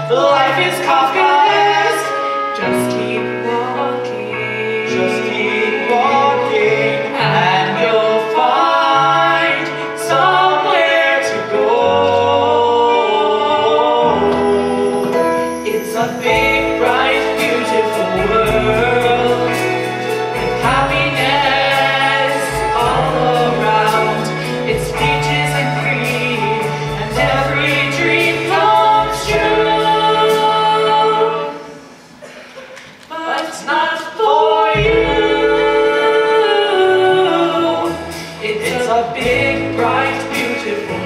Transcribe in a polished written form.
Life is Kafkaesque. Just keep walking. Just keep walking. And you'll find somewhere to go. It's a big, bright, beautiful world with happiness all around. It's peaches and cream, and every dream comes true. But not for you. It's a big, bright, beautiful